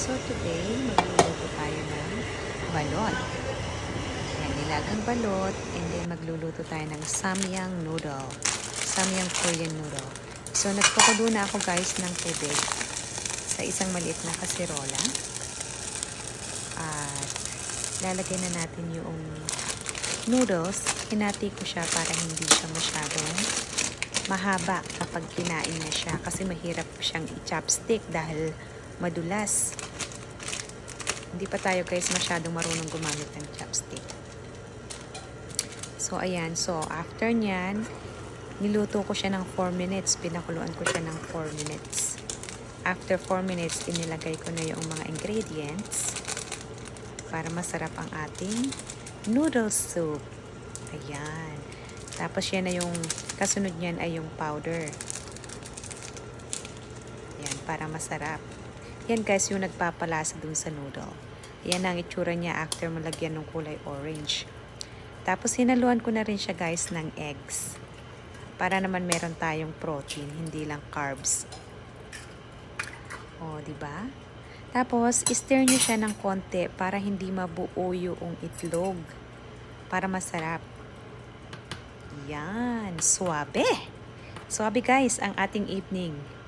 So today, magluluto tayo ng balot. Yan, nilagang balot. And then magluluto tayo ng samyang noodle. Samyang Korean noodle. So nagpakulo na ako guys ng tubig sa isang maliit na kaserola. At lalagay na natin yung noodles. Hinati ko siya para hindi siya masyadong mahaba kapag kinain na siya. Kasi mahirap siyang i-chopstick dahil madulas. Hindi pa tayo guys masyadong marunong gumamit ng chopstick. So ayan, so after nyan, niluto ko siya ng 4 minutes. Pinakuluan ko siya ng 4 minutes. After 4 minutes, inilagay ko na yung mga ingredients para masarap ang ating noodles soup. Ayan. Tapos yan na yung kasunod niyan ay yung powder. Ayan, para masarap. Yan guys, yung nagpapalasa dun sa noodle. Yan ang itsura niya after malagyan ng kulay orange. Tapos hinaluan ko na rin siya guys ng eggs. Para naman meron tayong protein, hindi lang carbs. O, diba? Tapos, stir nyo siya ng konti para hindi mabuo yung itlog. Para masarap. Yan, suabe. Suabe guys, ang ating evening.